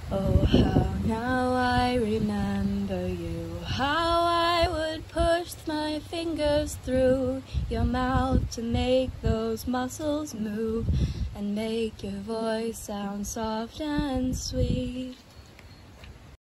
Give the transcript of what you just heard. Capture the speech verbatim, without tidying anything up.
Oh, how now I remember you, how I would push my fingers through your mouth to make those muscles move and make your voice sound soft and sweet.